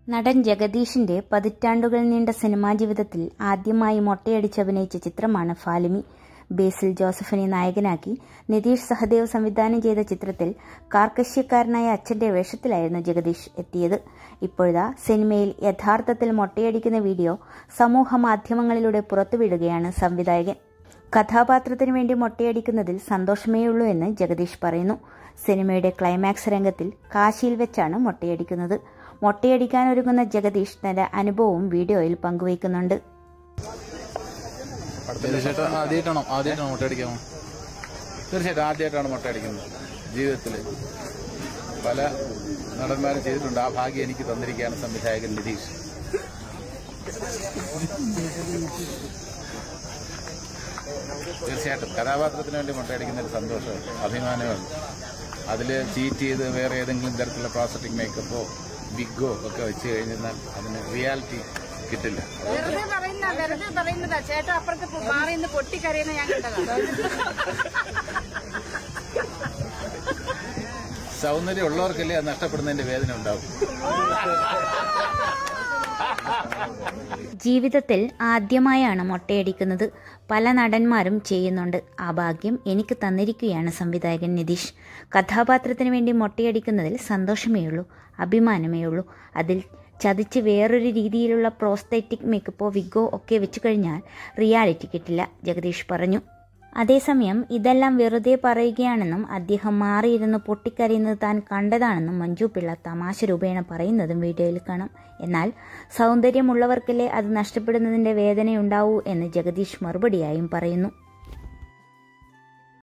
നടൻ ജഗദീഷിന്റെ പതിറ്റാണ്ടുകൾ നീണ്ട സിനിമാ ജീവിതത്തിൽ ആദ്യമായി മൊട്ടയടിച്ചഭിനയിച്ച ചിത്രമാണ് ഫാലിമി. ബേസിൽ ജോസഫിനെ നായകനാക്കി നിതീഷ് സഹദേവ് സംവിധാനം ചെയ്ത ചിത്രത്തിൽ കാർക്കശ്യക്കാരനായ അച്ഛന്റെ വേഷത്തിലായിരുന്നു ജഗദീഷ് എത്തിയത്. ഇപ്പോഴാ സിനിമയിൽ യഥാർത്ഥത്തിൽ മൊട്ടയടിക്കുന്ന വീഡിയോ സമൂഹ മാധ്യമങ്ങളിലൂടെ പുറത്തുവിടുകയാണ് സംവിധായകൻ. കഥാപാത്രത്തിനു വേണ്ടി മൊട്ടയടിക്കുന്നതിൽ സന്തോഷമേയുള്ളൂ എന്ന് ജഗദീഷ് പറയുന്നു. സിനിമയുടെ ക്ലൈമാക്സ് രംഗത്തിൽ കാശിയിൽ വെച്ചാണ് മൊട്ടയടിക്കുന്നത്. മൊട്ടയടിക്കാനൊരുങ്ങുന്ന ജഗദീഷ് തന്റെ അനുഭവവും വീഡിയോയിൽ പങ്കുവയ്ക്കുന്നുണ്ട്. തീർച്ചയായിട്ടും ആദ്യമായിട്ടാണ് മൊട്ടയടിക്കുന്നത്. ജീവിതത്തിൽ പല നടന്മാരും ചെയ്തിട്ടുണ്ട്. ആ ഭാഗ്യം എനിക്ക് തന്നിരിക്കുകയാണ് സംവിധായകൻ നിതീഷ്. തീർച്ചയായിട്ടും കഥാപാത്രത്തിന് വേണ്ടി മൊട്ടയടിക്കുന്ന ഒരു സന്തോഷവും അഭിമാനമാണ്. അതിൽ ചീറ്റ് ചെയ്ത് വേറെ ഏതെങ്കിലും തരത്തിലുള്ള പ്രോസ്റ്ററ്റിക് മേക്കപ്പോ വിഗോ ഒക്കെ വെച്ച് കഴിഞ്ഞാൽ അതിന് റിയാലിറ്റി കിട്ടില്ല. സൗന്ദര്യം ഉള്ളവർക്കല്ലേ അത് നഷ്ടപ്പെടുന്നതിന്റെ വേദന ഉണ്ടാവും. ജീവിതത്തിൽ ആദ്യമായാണ് മൊട്ടയടിക്കുന്നത്. പല നടന്മാരും ചെയ്യുന്നുണ്ട്. ആ ഭാഗ്യം എനിക്ക് തന്നിരിക്കുകയാണ് സംവിധായകൻ നിതീഷ്. കഥാപാത്രത്തിന് വേണ്ടി മൊട്ടയടിക്കുന്നതിൽ സന്തോഷമേയുള്ളൂ, അഭിമാനമേയുള്ളൂ. അതിൽ ചതിച്ച് വേറൊരു രീതിയിലുള്ള പ്രോസ്തെറ്റിക് മേക്കപ്പോ വിഗോ ഒക്കെ വെച്ചു കഴിഞ്ഞാൽ റിയാലിറ്റി കിട്ടില്ല, ജഗദീഷ് പറഞ്ഞു. അതേസമയം ഇതെല്ലാം വെറുതെ പറയുകയാണെന്നും അദ്ദേഹം മാറിയിരുന്ന് പൊട്ടിക്കരയുന്നത് താൻ കണ്ടതാണെന്നും മഞ്ജു പിള്ള തമാശ രൂപേണ പറയുന്നതും വീഡിയോയിൽ കാണാം. എന്നാൽ സൗന്ദര്യമുള്ളവർക്കല്ലേ അത് നഷ്ടപ്പെടുന്നതിന്റെ വേദനയുണ്ടാവൂ എന്ന് ജഗദീഷ് മറുപടിയായും പറയുന്നു.